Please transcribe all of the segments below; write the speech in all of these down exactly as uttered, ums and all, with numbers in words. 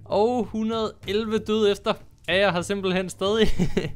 Og et hundrede og elleve døde efter. Ja, jeg har simpelthen stadig.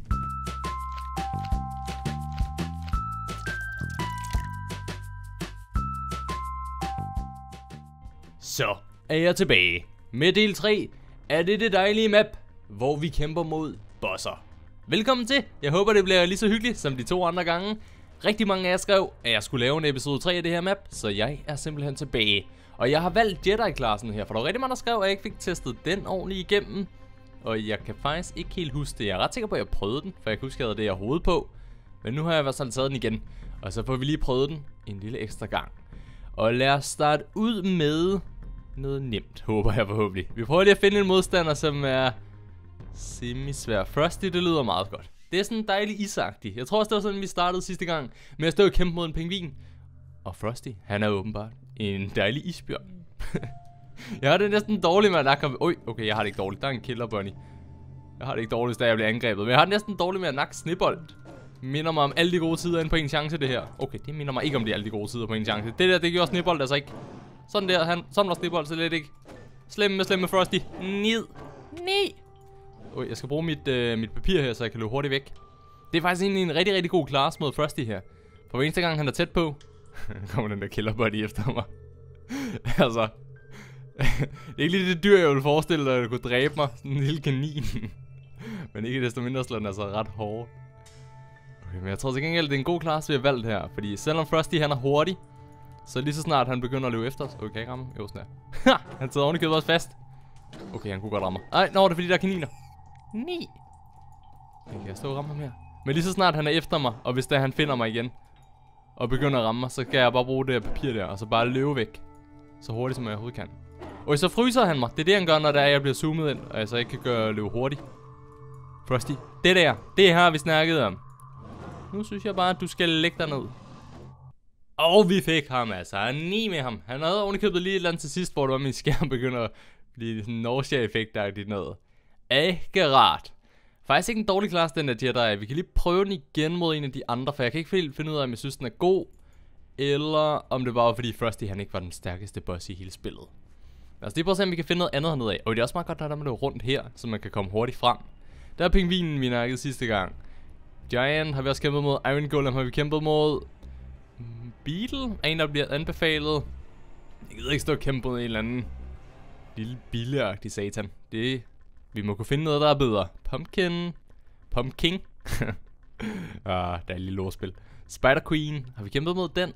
Så er jeg tilbage med del tre af det, det dejlige map, hvor vi kæmper mod bosser. Velkommen til. Jeg håber, det bliver lige så hyggeligt som de to andre gange. Rigtig mange af jer skrev, at jeg skulle lave en episode tre af det her map, så jeg er simpelthen tilbage. Og jeg har valgt Jedi-klassen her, for der var rigtig mange, der skrev, at jeg ikke fik testet den ordentligt igennem. Og jeg kan faktisk ikke helt huske det. Jeg er ret sikker på, at jeg prøvede den, for jeg kan huske, at jeg havde det her hoved på. Men nu har jeg i hvert fald taget den igen. Og så får vi lige prøvet den en lille ekstra gang. Og lad os starte ud med noget nemt, håber jeg forhåbentlig. Vi prøver lige at finde en modstander, som er semi-svær. Frosty, det lyder meget godt. Det er sådan dejligt isagtigt. Jeg tror også, det var sådan, vi startede sidste gang med at stå og kæmpe mod en pingvin. Og Frosty, han er åbenbart en dejlig isbjørn. Jeg har det næsten dårligt med at nakke ham. Oj, okay, jeg har det ikke dårligt. Der er en killer bunny. Jeg har det ikke dårligt, da jeg bliver angrebet. Men jeg har det næsten dårligt med at nakke snebold. Minder mig om alle de gode tider inde på en chance, det her. Okay, det minder mig ikke om de alle de gode tider på en chance. Det der, det gjorde snebold altså ikke. Sådan der, han, sådan var snebold så lidt ikke. Slemme, slemme Frosty. Ned. Nej. Oj, jeg skal bruge mit, øh, mit papir her, så jeg kan løbe hurtigt væk. Det er faktisk egentlig en rigtig, rigtig god class mod Frosty her. For hver eneste gang han er tæt på, kommer den der killer buddy efter mig. Altså, det er ikke lige det dyr, jeg ville forestille dig, at kunne dræbe mig. Sådan en lille kanin. Men ikke desto mindre slår den altså ret hårdt. Okay, men jeg tror til gengæld, det er en god class, vi har valgt her. Fordi selvom Frosty han er hurtig, så lige så snart han begynder at løbe efter os. Okay, kan jeg ikke ramme? Jo, sådan der. Han sidder ovenikøbet også fast. Okay, han kunne godt ramme mig. Ej, nå, det er fordi, der er kaniner. Ni. Okay, kan jeg stå og ramme ham her? Men lige så snart han er efter mig, og hvis der han finder mig igen og begynder at ramme mig, så skal jeg bare bruge det her papir der, og så bare løbe væk. Så hurtigt som jeg overhovedet kan. Og så fryser han mig. Det er det han gør, når det er, jeg bliver zoomet ind, og jeg så ikke kan gøre løbe hurtigt. Frosty, det der, det har vi snakket om. Nu synes jeg bare, at du skal lægge dig ned. Og vi fik ham altså. Ni med ham. Han havde ovenikøbet lige et eller andet til sidst, hvor det var min skærm begynder at blive sådan en Nausea-effekt-agtigt noget. Akkurat. Faktisk ikke en dårlig klasse, den der Jedi. Vi kan lige prøve den igen mod en af de andre, for jeg kan ikke helt finde ud af, om jeg synes, den er god, eller om det bare var fordi Frosty, han ikke var den stærkeste boss i hele spillet. Lad os lige prøve at se, om vi kan finde noget andet hernede af. Og det er også meget godt, at der er løbe rundt her, så man kan komme hurtigt frem. Der er pingvinen, vi nakkede sidste gang. Giant har vi også kæmpet mod. Iron Golem har vi kæmpet mod. Beetle er en, der bliver anbefalet. Jeg gider ikke stå og kæmpe mod en eller anden lille billeagtig satan. Det, vi må kunne finde noget, der er bedre. Pumpkin. Pumpkin. Ah, der er et lille lårspil. Spider Queen. Har vi kæmpet mod den?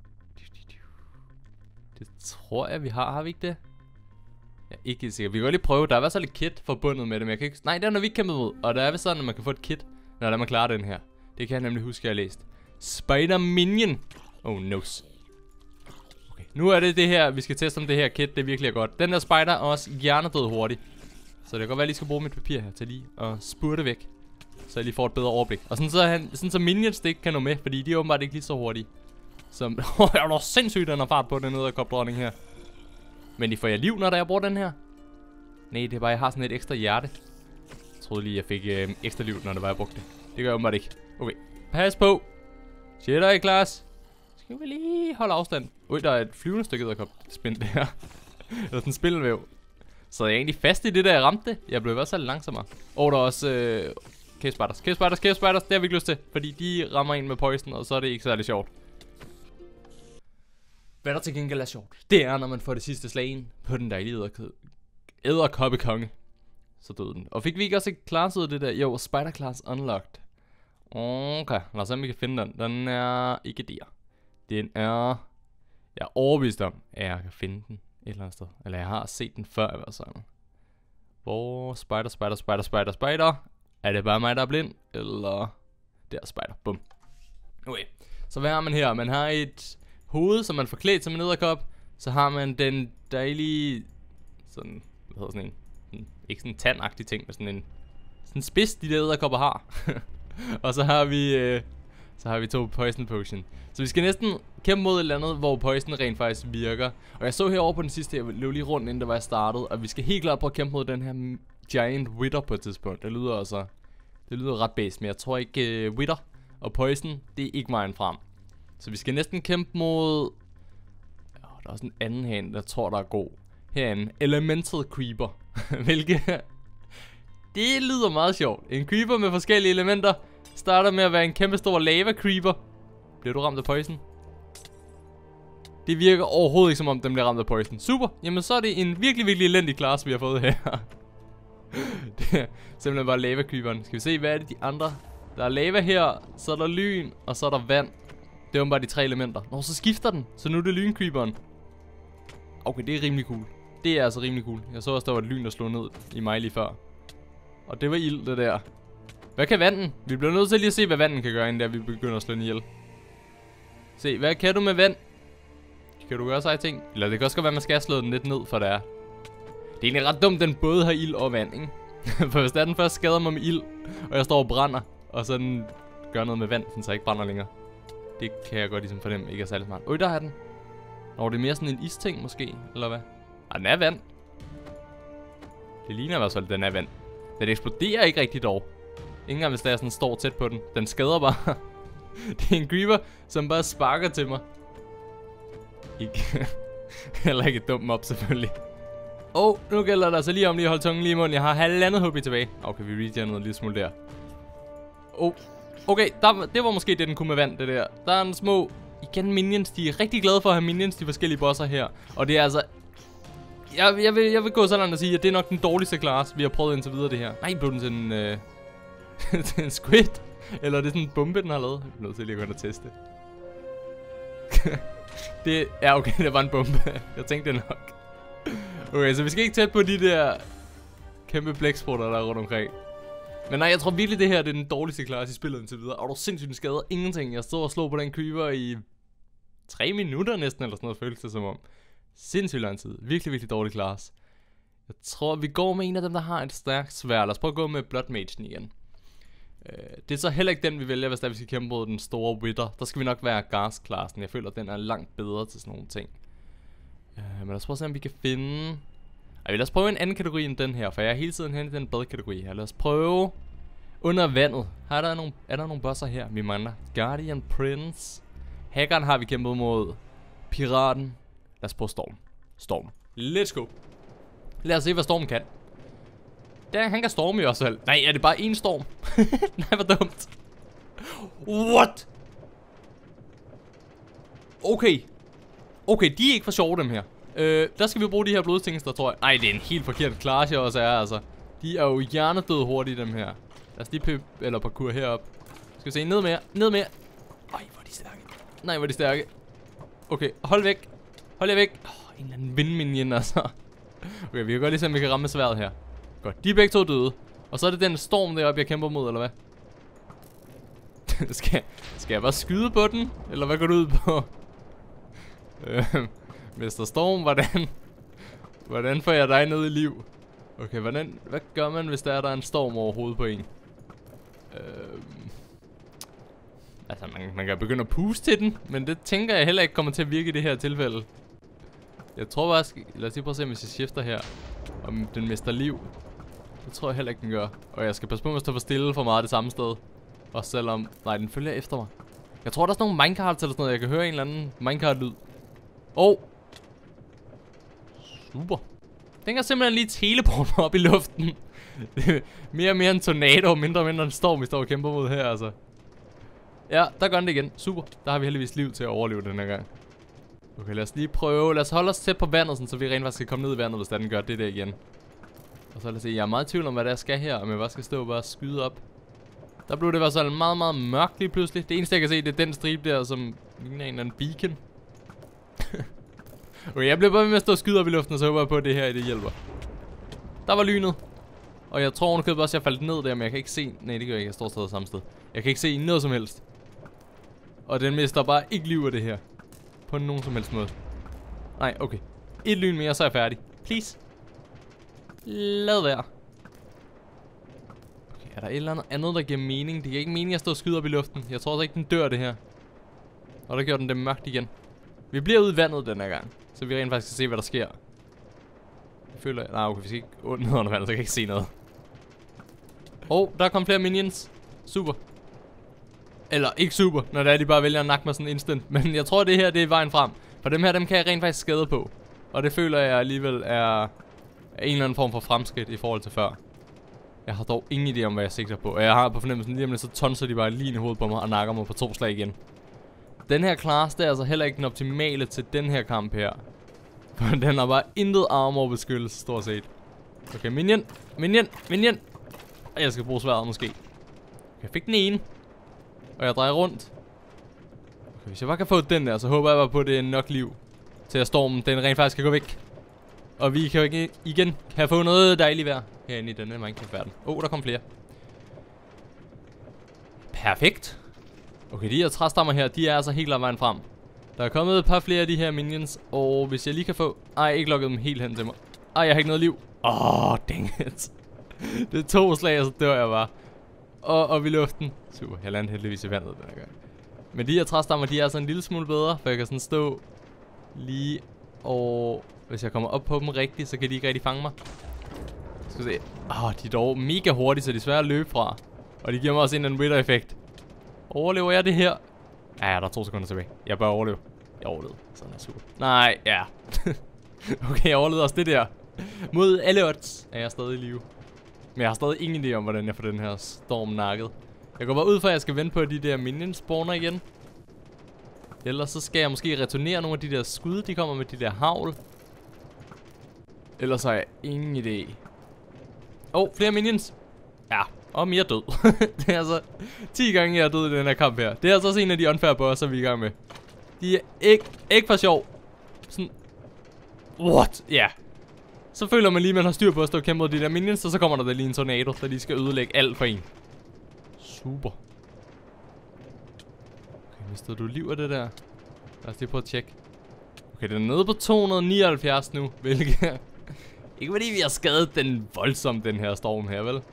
Det tror jeg, vi har. Har vi ikke det? Jeg er ikke helt sikker. Vi kan godt lige prøve. Der er i hvert fald et kit forbundet med det, men jeg kan ikke... Nej, det er, når vi ikke kæmpet mod. Og der er vist sådan, at man kan få et kit, når man klarer den her. Det kan jeg nemlig huske, jeg har læst. Spider Minion. Oh, nose. Okay, nu er det det her, vi skal teste om det her kit, det virkelig er godt. Den der spider er også hjernedød hurtigt. Så det kan godt være, at jeg lige skal bruge mit papir her til lige at spurte væk. Så jeg lige får et bedre overblik. Og sådan så, han, sådan så minions det ikke kan nå med, fordi de er åbenbart ikke lige så hurtige. Som... Åh, jeg er da sindssygt, den har fart på den edderkopdronning her. Men de får jeg liv, når jeg bruger den her? Nej, det er bare, jeg har sådan et ekstra hjerte. Jeg troede lige, jeg fik øh, ekstra liv, når det var, jeg brugte det. Det gør jeg åbenbart ikke. Okay, pas på. Jedi class. Skal vi lige holde afstand? Ui, der er et flyvende stykke edderkop spændt det her. Eller sådan en spindelvæv. Så jeg er egentlig fast i det, der jeg ramte det. Jeg blev i hvert fald langsommere. Og der er også øh, cave spiders. Cave spiders, cave spiders. Det har vi ikke lyst til. Fordi de rammer ind med poison, og så er det ikke særlig sjovt. Hvad der til gengæld er sjovt, det er, når man får det sidste slag ind på den dejlige edderkoppekonge. Så døde den. Og fik vi ikke også klasset det der? Jo, spider class unlocked. Okay, lad os se, om vi kan finde den. Den er ikke der. Den er... Jeg er overbevist om, at jeg kan finde den et eller andet sted. Eller jeg har set den før, i hvert fald. Hvor... Spider, spider, spider, spider, spider. Er det bare mig, der er blind? Eller... Der er spider. Bum. Okay. Så hvad har man her? Man har et hoved, som man får klædt som en edderkop. Så har man den dejlige... Sådan... Hvad hedder sådan en? Sådan, ikke sådan en tandagtig ting, men sådan en... Sådan en spids, de der edderkopper har. Og så har vi øh, så har vi to poison potion. Så vi skal næsten kæmpe mod et eller andet, hvor poison rent faktisk virker. Og jeg så herovre på den sidste, jeg løb lige rundt, inden der var jeg startet. Og vi skal helt klart prøve at kæmpe mod den her giant wither på et tidspunkt. Det lyder altså, det lyder ret base, men jeg tror ikke uh, wither og poison, det er ikke vejen frem. Så vi skal næsten kæmpe mod... Oh, der er også en anden herinde, der tror der er god. Herinde, elemental creeper. Hvilke... Det lyder meget sjovt. En creeper med forskellige elementer starter med at være en kæmpe stor lava creeper. Bliver du ramt af poison? Det virker overhovedet ikke som om den bliver ramt af poison. Super, jamen så er det en virkelig virkelig elendig class vi har fået her. Det er simpelthen bare lava creeperen. Skal vi se hvad er det de andre? Der er lava her, så er der lyn, og så er der vand. Det er bare de tre elementer. Nå, så skifter den, så nu er det lyn creeperen. Okay, det er rimelig cool. Det er altså rimelig cool. Jeg så også der var et lyn der slog ned i mig lige før. Og det var ild det der. Hvad kan vandet? Vi bliver nødt til lige at se hvad vandet kan gøre inden der vi begynder at slå den ihjel. Se, hvad kan du med vand? Kan du gøre sig ting? Eller det kan også godt være, at man skal slå den lidt ned, for det er. Det er egentlig ret dumt, den både har ild og vand, ikke? For hvis der den først skader mig med ild, og jeg står og brænder, og så den gør noget med vand, så jeg ikke brænder længere. Det kan jeg godt ligesom fornemme, ikke er særlig smart. Øj, der er den. Nå, det er mere sådan en isting måske, eller hvad? Ah, den er vand. Det ligner i hvert fald, den er vand. Den eksploderer ikke rigtig dog. Ikke engang hvis der sådan står tæt på den. Den skader bare. Det er en creeper, som bare sparker til mig. Ikke. Heller ikke et dumt mob selvfølgelig. Og oh, nu gælder det altså lige om lige at holde tungen lige i munden. Jeg har halvandet H P tilbage. Okay, vi regenede en lille smule der. Oh. Okay, der, det var måske det, den kunne med vand, det der. Der er en små, igen minions. De er rigtig glade for at have minions, de forskellige bosser her. Og det er altså... Jeg, jeg, vil, jeg vil gå så langt og sige, at det er nok den dårligste class, vi har prøvet indtil videre det her. Nej, blev den til en... Øh, til en squid? Eller er det sådan en bombe, den har lavet? Jeg er nødt til lige at gå ind og teste. Det... Ja, okay, det var en bombe. Jeg tænkte det nok. Okay, så vi skal ikke tæt på de der... kæmpe blæksprutter, der er rundt omkring. Men nej, jeg tror virkelig, det her det er den dårligste class i spillet indtil videre. Og du sindssygt, den skader ingenting. Jeg stod og slog på den creeper i... tre minutter næsten, eller sådan noget, føles det som om. Sindssygt lang tid. Virkelig, virkelig dårlig class. Jeg tror, vi går med en af dem, der har et stærkt sværd. Lad os prøve at gå med Blood Magen igen. Uh, det er så heller ikke den, vi vælger, hvis der vi skal kæmpe mod den store Wither. Der skal vi nok være Gas-klassen. Jeg føler, at den er langt bedre til sådan nogle ting. Uh, men lad os prøve at se, om vi kan finde... Ej, lad os prøve en anden kategori end den her, for jeg er hele tiden hen i den badkategori her. Lad os prøve under vandet. Her er der nogle, er der nogle bosser her, vi mangler. Guardian Prince. Hackeren har vi kæmpet mod. Piraten. Lad os prøve Storm. Storm. Let's go. Lad os se, hvad Storm kan. Der, han kan storme i også selv. Nej, er det bare én storm? Nej, hvor dumt. What? Okay. Okay, de er ikke for sjove, dem her. Øh, der skal vi bruge de her blodstingster, tror jeg. Nej, det er en helt forkert class, jeg også er, altså. De er jo hjernedøde hurtigt, dem her. Lad os lige pøb, eller parkour herop. Skal vi se, ned mere, ned mere. Ej, hvor er de stærke. Nej, hvor er de stærke. Okay, hold væk. Hold jer væk. Oh, en eller anden vindminion, altså. Okay, vi kan godt lige se, om vi kan ramme sværdet her. Godt, de er begge to døde. Og så er det den storm deroppe, jeg kæmper mod, eller hvad? skal, skal jeg bare skyde på den? Eller hvad går du ud på? Øhm, mister Storm, hvordan? Hvordan får jeg dig ned i liv? Okay, hvordan, hvad gør man, hvis der er, der er en storm overhovedet på en? Øhm, altså, man, man kan begynde at puste til den, men det tænker jeg heller ikke kommer til at virke i det her tilfælde. Jeg tror bare, skal, lad os lige prøve at se, hvis jeg skifter her, om den mister liv. Det tror jeg heller ikke, den gør. Og jeg skal passe på, at stå for stille for meget det samme sted. Og selvom... Nej, den følger efter mig. Jeg tror, der er sådan nogle minecarts eller sådan noget. Jeg kan høre en eller anden minecart-lyd. Oh. Super. Den kan simpelthen lige teleporte mig op i luften. Mere og mere en tornado, mindre og mindre en storm, vi står og kæmper mod her, altså. Ja, der gør den det igen. Super. Der har vi heldigvis liv til at overleve den her gang. Okay, lad os lige prøve. Lad os holde os tæt på vandet, sådan, så vi rent faktisk skal komme ned i vandet, hvis den gør det der igen. Og så lad os se. Jeg er meget i tvivl om, hvad der skal her. Om jeg bare skal stå og bare skyde op. Der blev det i hvert fald meget, meget mørkt lige pludselig. Det eneste, jeg kan se, det er den stribe der, som ligner en eller anden beacon. Okay, jeg bliver bare med at stå og skyde op i luften, og så håber jeg på, at det her det hjælper. Der var lynet. Og jeg tror ovenikøbet også, at jeg faldt ned der, men jeg kan ikke se... Nej, det gør jeg ikke. Jeg står stadig samme sted. Jeg kan ikke se noget som helst. Og den mister bare ikke liv af det her. På nogen som helst måde. Nej, okay. Et lyn mere, så er jeg færdig. Please. Lad være. Okay, er der et eller andet andet, der giver mening? Det giver ikke mening at stå og skyde op i luften. Jeg tror også ikke, den dør det her. Og der gjorde den det mørkt igen. Vi bliver ude i vandet den her gang. Så vi rent faktisk kan se, hvad der sker. Jeg føler... Nej, okay, vi skal ikke ned under vandet, så jeg kan ikke se noget. Åh, oh, der kom flere minions. Super. Eller ikke super, når det er, de bare vælger at nakke mig sådan instant. Men jeg tror, det her det er vejen frem. For dem her, dem kan jeg rent faktisk skade på. Og det føler jeg alligevel er, en eller anden form for fremskridt i forhold til før. Jeg har dog ingen idé om, hvad jeg sigter på. Og jeg har på fornemmelsen lige om lidt, så tonser de bare lige i hovedet på mig og nakker mig på to slag igen. Den her class, det er altså heller ikke den optimale til den her kamp her. For den har bare intet armor beskyttelse, stort set. Okay, minion, minion, minion. Og jeg skal bruge sværet måske. Jeg fik den ene. Og jeg drejer rundt. Okay, hvis jeg bare kan få den der, så håber jeg bare på, at det er nok liv til at stormen den rent faktisk kan gå væk. Og vi kan jo igen kan få noget dejligt vejr herinde i denne Minecraft-verden. Åh, oh, der kom flere. Perfekt. Okay, de her træstammer her, de er altså helt af vejen frem. Der er kommet et par flere af de her minions. Og hvis jeg lige kan få... Ej, ikke lukket dem helt hen til mig. Ej, jeg har ikke noget liv. Åh, oh, dang it. Det er to slag, og så dør jeg bare. Og op i luften. Super, jeg landede heldigvis i vandet den her gang. Men de her træstammer, de er altså en lille smule bedre. For jeg kan sådan stå lige... Og hvis jeg kommer op på dem rigtigt, så kan de ikke rigtig fange mig. Skal vi se. Åh, oh, de er dog mega hurtige, så de er svære at løbe fra. Og de giver mig også en eller anden wither-effekt. Overlever jeg det her? Ja, der er to sekunder tilbage. Jeg bør overleve. Jeg overlevede. Sådan er super. Nej, ja. Okay, jeg overlevede også det der. Mod alle odds er jeg stadig i live. Men jeg har stadig ingen idé om, hvordan jeg får den her storm nakket. Jeg går bare ud fra, at jeg skal vente på, at de der minions spawner igen. Ellers så skal jeg måske returnere nogle af de der skud, de kommer med de der havl. Ellers har jeg ingen idé. Åh, oh, flere minions. Ja, og mere død. Det er altså ti gange, jeg er død i den her kamp her. Det er altså også en af de unfair bosser, vi er i gang med. De er ikke, ikke for sjov. Sådan. What? Ja. Yeah. Så føler man lige, at man har styr på at stå og kæmpe mod de der minions, og så kommer der da lige en tornado, der lige skal ødelægge alt for en. Super. Okay, mistede du liv af det der? Lad os lige prøve at tjekke. Okay, den er nede på to hundrede nioghalvfjerds nu, hvilket... Ikke fordi vi har skadet den voldsomt, den her storm her, vel?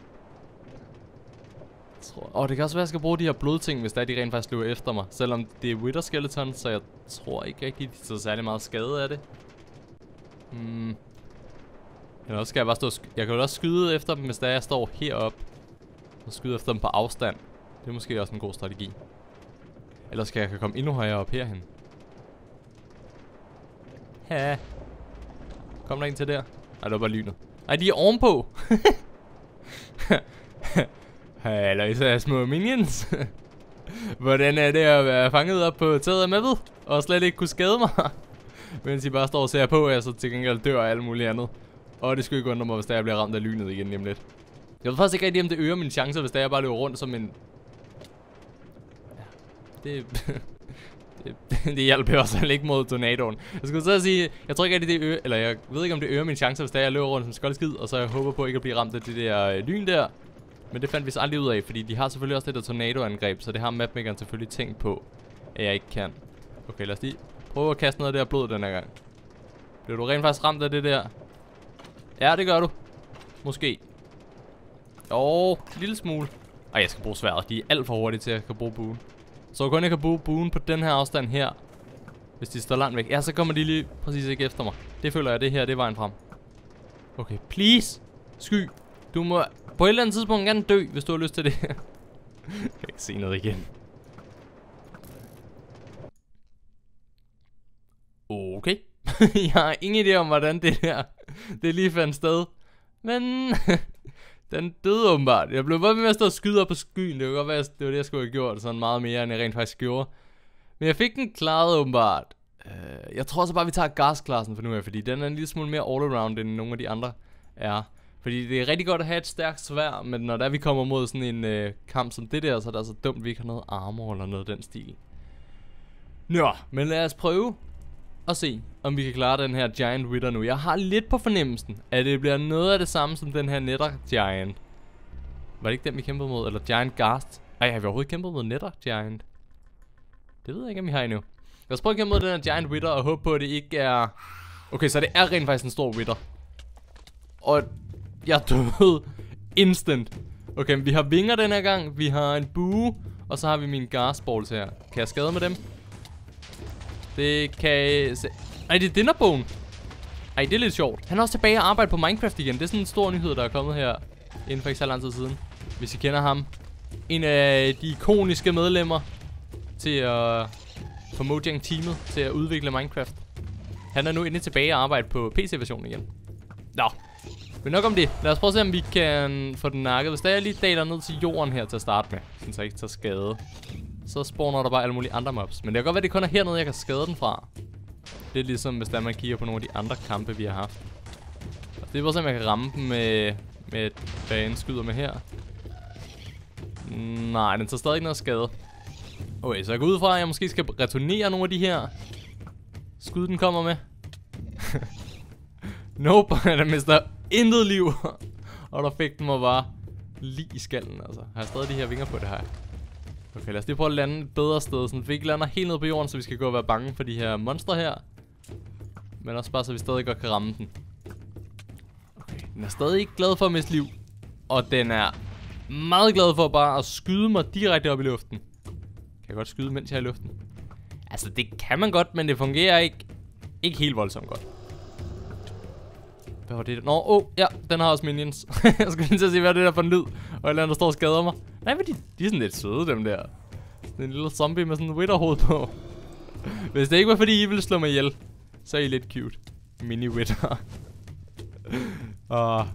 Åh, oh, det kan også være, at jeg skal bruge de her blodting, hvis der er de rent faktisk løber efter mig. Selvom det er Wither Skeleton, så jeg tror ikke rigtig, de tager særlig meget skade af det. Hmm. Eller også skal jeg bare stå... Jeg kan jo også skyde efter dem, hvis der jeg står heroppe. Og skyde efter dem på afstand. Det er måske også en god strategi. Ellers skal jeg kan komme endnu højere op herhen. Ja. Kom der en til der? Nej, det var bare lynet. Nej, de er ovenpå. Halløjsa, små minions. Hvordan er det at være fanget op på taget af mappet? Og slet ikke kunne skade mig. Mens I bare står og ser på, og jeg så til gengæld dør og alt muligt andet. Og det skulle ikke undre mig, hvis der jeg bliver ramt af lynet igen lige om lidt. Jeg ved faktisk ikke rigtig, om det øger mine chancer, hvis der jeg bare løber rundt som en... Ja, det... det, det hjalp jo også ikke mod tornadoen. Jeg skulle så sige, jeg tror ikke rigtig det øger... Eller jeg ved ikke, om det øger mine chancer, hvis der jeg løber rundt som skoldskid. Og så jeg håber på ikke at blive ramt af det der lyn der. Men det fandt vi så aldrig ud af, fordi de har selvfølgelig også det der tornadoangreb. Så det har mapmakeren selvfølgelig tænkt på, at jeg ikke kan. Okay, lad os lige prøve at kaste noget af det her blod den her gang. Bliver du rent faktisk ramt af det der? Ja, det gør du. Måske. Åh, en lille smule. Ej, jeg skal bruge sværet. De er alt for hurtige til, at jeg kan bruge buen. Så kun jeg kan bruge buen på den her afstand her. Hvis de står langt væk. Ja, så kommer de lige præcis ikke efter mig. Det føler jeg, det her, det er vejen frem. Okay, please. Sky. Du må på et eller andet tidspunkt gerne dø, hvis du har lyst til det. Jeg kan ikke se noget igen. Okay. Jeg har ingen idé om, hvordan det der det lige fandt sted. Men den døde åbenbart. Jeg blev bare ved med at stå og skyde op på skyen. Det var godt være, det var det, jeg skulle have gjort. Sådan meget mere, end jeg rent faktisk gjorde. Men jeg fik den klaret åbenbart. uh, Jeg tror så bare, vi tager gasklassen for nu af. Fordi den er en lille smule mere all-around, end nogle af de andre er. Fordi det er rigtig godt at have et stærkt sværd. Men når der vi kommer mod sådan en øh, kamp som det der, så er det altså dumt, at vi ikke har noget armor eller noget af den stil. Nå, men lad os prøve og se, om vi kan klare den her Giant Wither nu. Jeg har lidt på fornemmelsen, at det bliver noget af det samme som den her Nether Giant. Var det ikke den, vi kæmpede mod? Eller Giant Ghast? Ej, har vi overhovedet kæmpet mod Nether Giant? Det ved jeg ikke, om vi har endnu. Lad os prøve at kæmpe mod den her Giant Wither og håbe på, at det ikke er... Okay, så det er rent faktisk en stor Wither. Og jeg døde instant. Okay, vi har vinger den her gang. Vi har en bue. Og så har vi mine Ghast Balls her. Kan jeg skade med dem? Det kan jeg se. Ej, det er Dinnerbone. Ej, det er lidt sjovt. Han er også tilbage og arbejder på Minecraft igen. Det er sådan en stor nyhed, der er kommet her inden for ikke så lang tid siden. Hvis I kender ham. En af de ikoniske medlemmer til at få Mojang-teamet til at udvikle Minecraft. Han er nu endelig tilbage og arbejder på P C-versionen igen. Nå. Men nok om det. Lad os prøve at se, om vi kan få den nakket. Hvis der jeg lige daler ned til jorden her til at starte med, så jeg ikke tager skade, så spawner der bare alle mulige andre mobs. Men det kan godt være, det kun er hernede, jeg kan skade den fra. Det er ligesom, hvis der man kigger på nogle af de andre kampe, vi har haft. Og det er bare så, om jeg kan ramme dem med, med hvad jeg skyder med her. Nej, den tager stadig ikke noget skade. Okay, så jeg går ud fra, at jeg måske skal returnere nogle af de her skud, den kommer med. Nope, den mister intet liv. Og der fik den mig bare lige i skallen, altså. Har jeg stadig de her vinger på det her? Okay, lad os lige prøve at lande et bedre sted, så vi ikke lander helt ned på jorden, så vi skal gå og være bange for de her monstre her. Men også bare, så vi stadig godt kan ramme den. Okay, den er stadig ikke glad for at miste liv. Og den er meget glad for bare at skyde mig direkte op i luften. Kan jeg godt skyde, mens jeg er i luften? Altså, det kan man godt, men det fungerer ikke, ikke helt voldsomt godt. Hvad var det? Nå, åh, oh, ja, den har også minions. Jeg skulle lige til at se, hvad det der for en lyd. Og et eller andet, der står og skader mig. Nej, men de, de er sådan lidt søde, dem der. Det er en lille zombie med sådan en wither-hoved på. Hvis det ikke var, fordi I ville slå mig ihjel, så er I lidt cute. Mini-wither. Åh.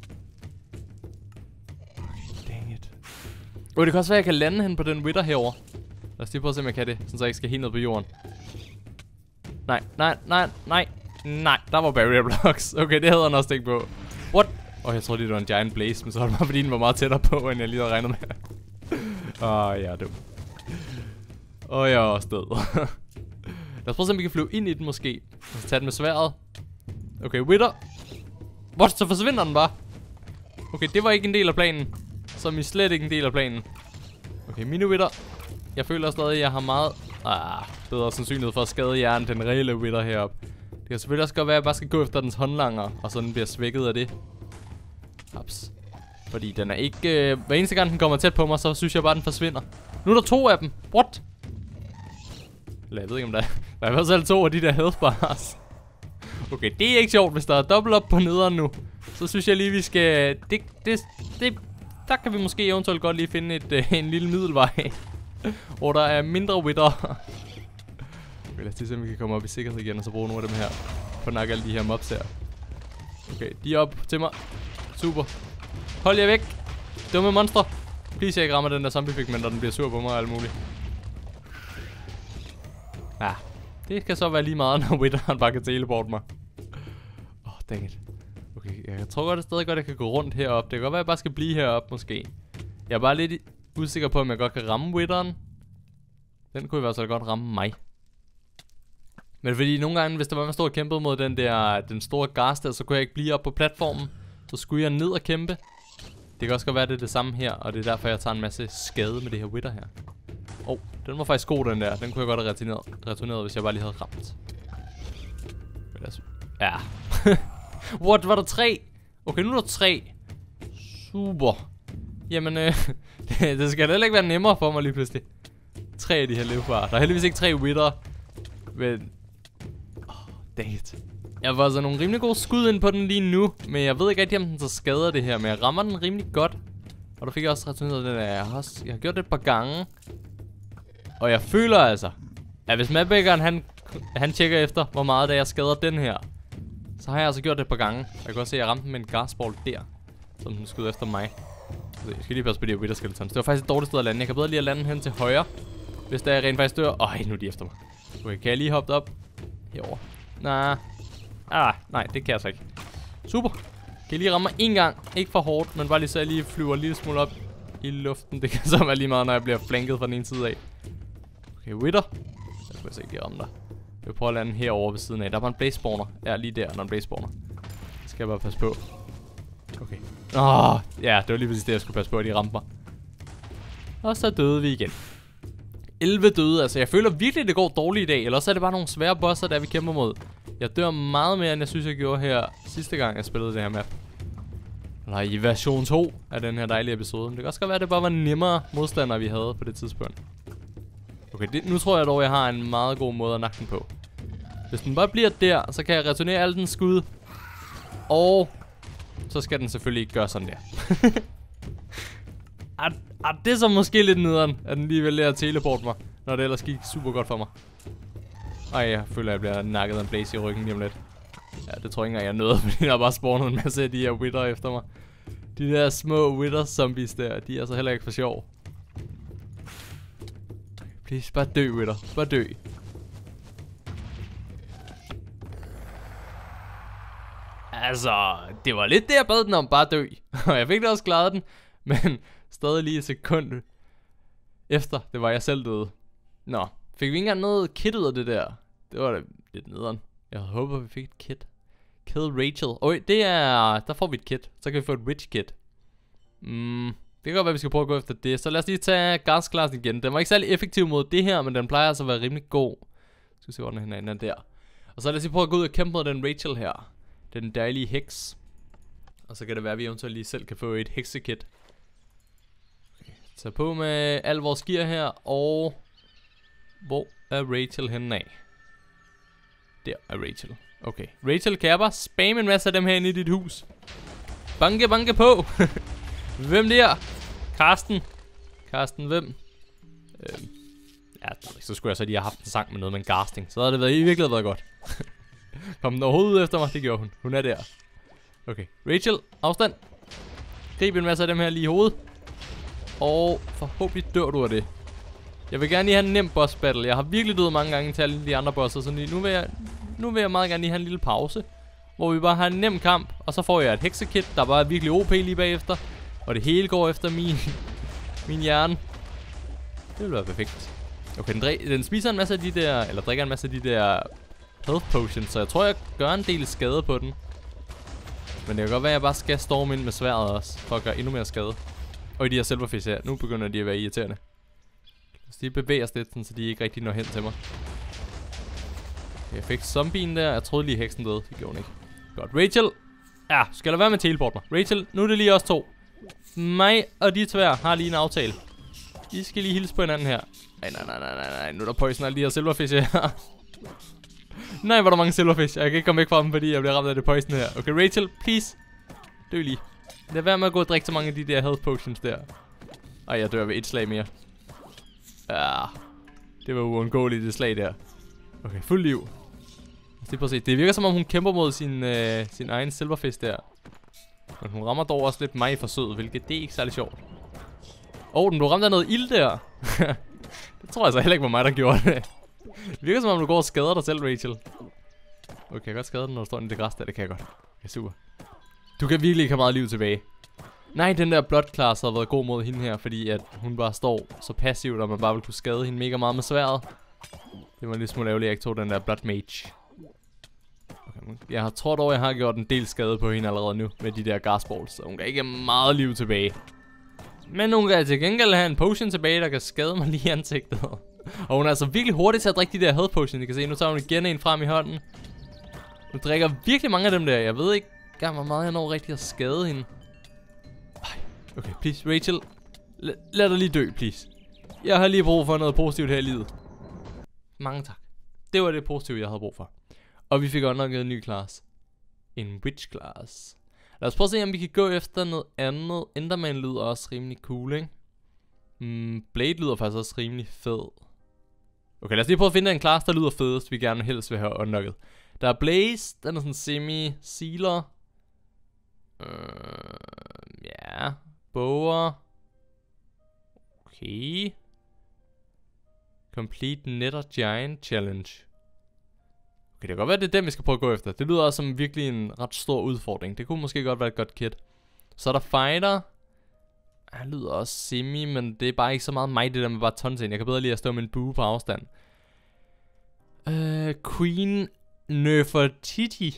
Dang it. Åh, oh, det kan også være, at jeg kan lande hen på den wither herover. Lad os lige prøve at se, om jeg kan det, så jeg ikke skal helt ned på jorden. Nej, nej, nej, nej. Nej, der var barrier blocks. Okay, det havde han også tænkt på. What? Åh, oh, jeg troede lige, det var en giant blaze, men så var det bare fordi, den var meget tættere på, end jeg lige havde regnet med. Åh, oh, jeg er dum. Åh, oh, jeg er også død. Lad os prøve at se, om vi kan flyve ind i den måske. Og så tage den med sværet. Okay, wither. What? Så forsvinder den bare. Okay, det var ikke en del af planen. Så er vi slet ikke en del af planen. Okay, mini-wither. Jeg føler stadig, at jeg har meget ah, bedre sandsynlighed for at skade jer end den reelle wither heroppe. Det kan selvfølgelig også godt være, at jeg bare skal gå efter dens håndlanger, og så den bliver svækket af det. Ups. Fordi den er ikke... Øh, hver eneste gang den kommer tæt på mig, så synes jeg bare, at den forsvinder. Nu er der to af dem. What? Eller jeg ved ikke, om der er... Der er i hvert fald to af de der health bars. Okay, det er ikke sjovt, hvis der er dobbelt op på nederen nu. Så synes jeg lige, vi skal... Det... det, det der kan vi måske eventuelt godt lige finde et, øh, en lille middelvej. Hvor der er mindre wither. Okay, lad os lige se, om vi kan komme op i sikkerhed igen, og så bruge nogle af dem her. For at nakke alle de her mobs her. Okay, de er op til mig. Super. Hold jer væk. Dumme monstre. Please, jeg ikke rammer den der zombie pigment, når den bliver sur på mig og alt muligt. Ja, det kan så være lige meget, når Witheren bare kan teleporte mig. Åh, oh, dang it. Okay, jeg tror godt, at stadig godt, at jeg kan gå rundt heroppe. Det kan godt være, at jeg bare skal blive heroppe, måske. Jeg er bare lidt usikker på, om jeg godt kan ramme Witheren. Den kunne i hvert fald godt ramme mig. Men fordi nogle gange, hvis der var, man stod og kæmpede mod den der, den store gas der, så kunne jeg ikke blive op på platformen. Så skulle jeg ned og kæmpe. Det kan også godt være, det er det samme her, og det er derfor, jeg tager en masse skade med det her wither her. Åh, oh, den var faktisk god, den der. Den kunne jeg godt have returneret, returneret hvis jeg bare lige havde ramt. Ja. What, var der tre? Okay, nu er der tre. Super. Jamen, øh, det, det skal heller ikke være nemmere for mig lige pludselig. Tre af de her levefarer. Der er heldigvis ikke tre wither. Men... Åh, oh, dang it. Jeg var altså nogle rimelig gode skud ind på den lige nu. Men jeg ved ikke rigtig, om den så skader det her. Men jeg rammer den rimelig godt. Og der fik jeg også returneret den der. Jeg har, også, jeg har gjort det et par gange. Og jeg føler altså, at hvis mapbækkeren han, han tjekker efter, hvor meget det er, jeg skader den her, så har jeg altså gjort det et par gange. Jeg kan også se, at jeg ramte den med en gasball der, som den skød efter mig. Jeg skal lige passe på de her wither skeletons. Det var faktisk et dårligt sted at lande. Jeg kan bedre lige at lande hen til højre, hvis der er rent faktisk dør. Øj, nu er de efter mig. Okay, kan jeg lige hoppe op herover? Nej. Ah, nej, det kan jeg så ikke. Super. Kan jeg lige ramme mig en gang? Ikke for hårdt, men bare lige så jeg lige flyver en lille smule op i luften. Det kan så være lige meget, når jeg bliver flanket fra den ene side af. Okay, wither. Jeg skal ikke lige ramme dig. Jeg vil prøve at lande herovre ved siden af. Der var en blaze spawner. Ja, lige der, når en blaze spawner. Det skal jeg bare passe på. Okay. Åh, ja, det var lige præcis det, jeg skulle passe på, at de ramte mig. Og så døde vi igen. elleve døde, altså jeg føler virkelig, det går dårligt i dag. Eller også er det bare nogle svære bosser, der vi kæmper mod. Jeg dør meget mere, end jeg synes, jeg gjorde her sidste gang, jeg spillede det her map. Eller i version to af den her dejlige episode. Men det kan også godt være, at det bare var nemmere modstandere, vi havde på det tidspunkt. Okay, det, nu tror jeg dog, at jeg har en meget god måde at nakke den på. Hvis den bare bliver der, så kan jeg returnere alle den skud. Og så skal den selvfølgelig ikke gøre sådan der. ah, ah, det er så måske lidt nederen, at den lige vælger at teleporte mig, når det ellers gik super godt for mig. Ej, jeg føler, at jeg bliver nakket af en blaze i ryggen lige om lidt. Ja, Ja, det tror jeg ikke engang, jeg nåede, fordi der er bare spawnet en masse af de her wither efter mig. De der små wither zombies der, de er så heller ikke for sjov. Please, bare dø, wither. Bare dø. Altså, det var lidt det, jeg bad den om, bare dø. Og jeg fik da også klaret den, men stadig lige et sekund efter, det var jeg selv døde. Nå, fik vi ikke engang noget kit ud af det der? Det var da lidt nederen. Jeg håber, vi fik et kit. Kill Rachel. Oj, det er... Der får vi et kit. Så kan vi få et witch kit. Mm, det kan godt være, vi skal prøve at gå efter det. Så lad os lige tage gasklassen igen. Den var ikke særlig effektiv mod det her, men den plejer altså at være rimelig god. Skal vi se, hvor den er henne der. Og så lad os lige prøve at gå ud og kæmpe mod den Rachel her. Den dejlige heks. Og så kan det være, at vi eventuelt lige selv kan få et heksekit. Okay. Tag på med al vores gear her. Og... Hvor er Rachel henne af? Der er Rachel. Okay. Rachel, kan jeg bare spamme en masse af dem herinde i dit hus? Banke, banke på! Hvem der? Karsten. Karsten, hvem? Øhm. Ja, så skulle jeg så lige have haft en sang med noget med en garsting. Så havde det været, i virkeligheden været godt. Kom den overhovedet ud efter mig? Det gjorde hun. Hun er der. Okay. Rachel, afstand. Grib en masse af dem her lige i hovedet. Og forhåbentlig dør du af det. Jeg vil gerne lige have en nem boss battle. Jeg har virkelig død mange gange til alle de andre bosser. Så nu vil jeg, nu vil jeg meget gerne lige have en lille pause. Hvor vi bare har en nem kamp. Og så får jeg et heksekit, der bare er virkelig O P lige bagefter. Og det hele går efter min, min hjerne. Det vil være perfekt. Okay, den, den spiser en masse af de der... Eller drikker en masse af de der... health potions, så jeg tror, jeg gør en del skade på den. Men det kan godt være, at jeg bare skal storme ind med sværdet også, for at gøre endnu mere skade. Og i de her silverfish her, nu begynder de at være irriterende. Så de bevæger sig lidt, så de ikke rigtig når hen til mig. Okay, jeg fik zombien der, jeg troede lige heksen døde, det gjorde hun ikke. Godt, Rachel! Ja, skal der være med at teleport mig? Rachel, nu er det lige os to. Mig og de tvær har lige en aftale. I skal lige hilse på hinanden her. Nej, nej, nej, nej, nej, nej, nu er der poison alle de her silverfish her. Nej, hvor der mange silverfish. Jeg kan ikke komme væk fra dem, fordi jeg bliver ramt af det poison her. Okay, Rachel, please. Dø lige. Lad være med at gå og drikke så mange af de der health potions der. Ej, jeg dør ved et slag mere. Ja, det var uundgåeligt, det slag der. Okay, fuld liv. Lad os se. Det virker som om hun kæmper mod sin, øh, sin egen silverfish der. Men hun rammer dog også lidt mig i forsøget, hvilket det er ikke særlig sjovt. Åh, oh, den blev ramt af noget ild der. Det tror jeg så heller ikke var mig, der gjorde det. Det virker som om du går og skader dig selv, Rachel. Okay, jeg kan godt skade den, når du står inde i det græs der. Det kan jeg godt. Okay, super. Du kan virkelig ikke have meget liv tilbage. Nej, den der blood class har været god mod hende her, fordi at hun bare står så passivt, og man bare vil kunne skade hende mega meget med sværdet. Det var lidt smule ærgerligt, at jeg ikke tog den der blood mage. Okay, jeg har tror dog, jeg har gjort en del skade på hende allerede nu med de der gasballs, så hun kan ikke have meget liv tilbage. Men hun kan til gengæld have en potion tilbage, der kan skade mig lige i ansigtet. Og hun er altså virkelig hurtig til at drikke de der health potions. I kan se, nu tager hun igen en frem i hånden. Hun drikker virkelig mange af dem der. Jeg ved ikke engang, hvor meget jeg når rigtig at skade hende. Okay, please, Rachel. L lad dig lige dø, please. Jeg har lige brug for noget positivt her i livet. Mange tak. Det var det positive, jeg havde brug for. Og vi fik unlocket en ny class. En witch class. Lad os prøve at se, om vi kan gå efter noget andet. Enderman lyder også rimelig cool, ikke? Mm, Blade lyder faktisk også rimelig fed. Okay, lad os lige prøve at finde en class, der lyder fedest, vi gerne helst vil have unlocket. Der er Blaze, den er sådan semi-sealer. Øh, ja, bower. Okay. Complete Nether Giant Challenge. Okay, det kan godt være, det er dem, vi skal prøve at gå efter. Det lyder også som virkelig en ret stor udfordring. Det kunne måske godt være et godt kit. Så er der Fighter. Det lyder også semi, men det er bare ikke så meget mig, det der med bare tons ind. Jeg kan bedre lide at stå med en bue på afstand. Uh, Queen Nefertiti.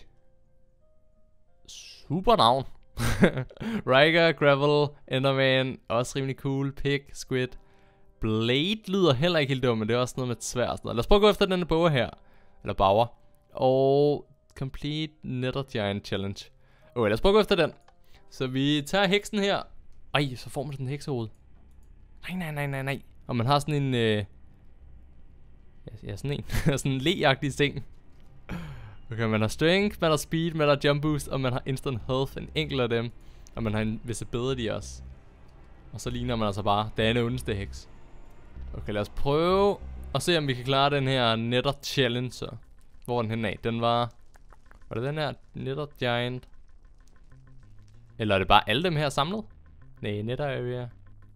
Super navn. Ryger, Gravel, Enderman. Også rimelig cool. Pig, Squid. Blade lyder heller ikke helt dumt, men det er også noget med et sværd og sådan noget. Lad os prøve at gå efter denne boge her. Eller bower. Og Complete Nether Giant Challenge. Okay, lad os prøve at gå efter den. Så vi tager heksen her. Ej, så får man sådan en heksehoved. Nej, nej, nej, nej, nej. Og man har sådan en... Øh... Ja, sådan en. Sådan en le-agtig ting. Okay, man har strength, man har speed, man har jump boost, og man har instant health, en enkelt af dem. Og man har en visibility også. Og så ligner man altså bare den ondeste heks. Okay, lad os prøve at se, om vi kan klare den her Nether Challenge. Hvor er den henne af? Den var Var det den her Nether Giant? Eller er det bare alle dem her samlet? Nej, Nether Area.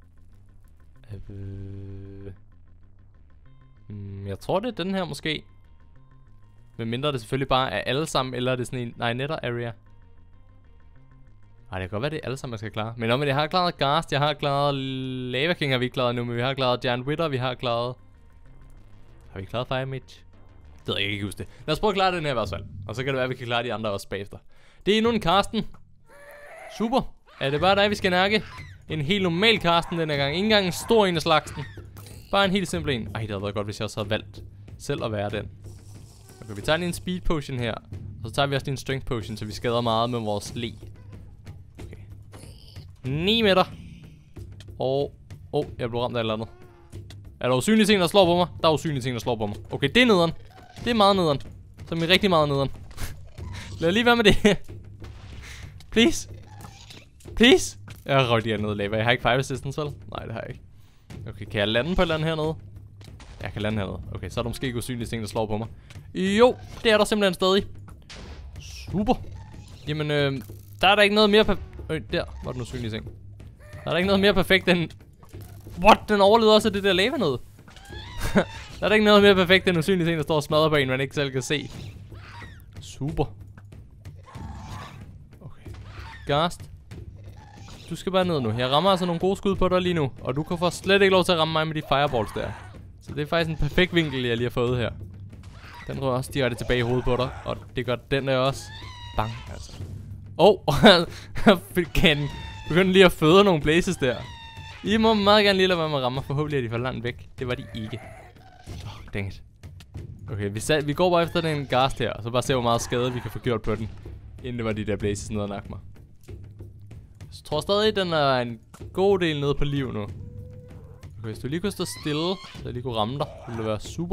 Øh... Hmm, jeg tror det er den her måske. Men mindre det selvfølgelig bare er alle sammen, eller er det sådan en... Nej, Nether Area. Ej, det kan godt være, det er alle sammen, man skal klare. Men, men jeg har klaret Ghast, jeg har klaret Lava King, har vi ikke klaret nu, men vi har klaret Giant Wither, vi har klaret... Har vi klaret Fire Mage? Det ved jeg ikke huske det. Lad os prøve at klare den her i hvert fald. Og så kan det være, at vi kan klare de andre også bagefter. Det er endnu en Karsten. Super. Er det bare dig, vi skal nakke? En helt normal Karsten den her gang. Ikke engang en stor en af slagsen. Bare en helt simpel en. Ej, det havde været godt, hvis jeg også havde valgt selv at være den. Okay, vi tager lige en Speed Potion her. Og så tager vi også lige en Strength Potion, så vi skader meget med vores le. Okay. ni meter. Og... Åh, oh, jeg blev ramt af et eller andet. Er der usynlige ting, der slår på mig? Der er usynlige ting, der slår på mig. Okay, det er nederen. Det er meget nederen. Så er vi rigtig meget nederen. Lad lige være med det. Please. Please. Jeg har røgt lige ned lava. Jeg har ikke fire resistance, vel? Nej, det har jeg ikke. Okay, kan jeg lande på et eller andet hernede? Jeg kan lande hernede. Okay, så er der måske ikke usynlige ting, der slår på mig. Jo, det er der simpelthen stadig. Super. Jamen, øh, der er der ikke noget mere per... Øh, der var den usynlige ting. Der er der ikke noget mere perfekt end... What? Den overlevede også af det der lava noget. Der er der ikke noget mere perfekt end usynlige ting, der står og smadrer på en, man ikke selv kan se. Super. Okay. Ghast. Du skal bare ned nu. Jeg rammer altså nogle gode skud på dig lige nu. Og du kan få slet ikke lov til at ramme mig med de fireballs der. Så det er faktisk en perfekt vinkel, jeg lige har fået her. Den rører også direkte tilbage i hovedet på dig. Og det gør den der også. Bang, altså. Åh, oh, kan begynde lige at føde nogle blazes der. I må meget gerne lige lade være med at ramme. Forhåbentlig er de for langt væk. Det var de ikke. Oh, dang it. Okay, vi, sat, vi går bare efter den Ghast her. Og så bare se, hvor meget skade vi kan få gjort på den. Inden det var de der blazes nede og nakke mig. Så tror stadig, at den er en god del nede på liv nu. Okay, hvis du lige kunne stå stille, så jeg lige kunne ramme dig, ville det være super.